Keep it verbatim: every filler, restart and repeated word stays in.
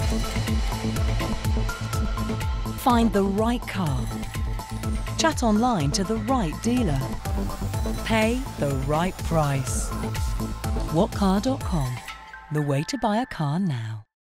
Find the right car. Chat online to the right dealer. Pay the right price. what car dot com, the way to buy a car now.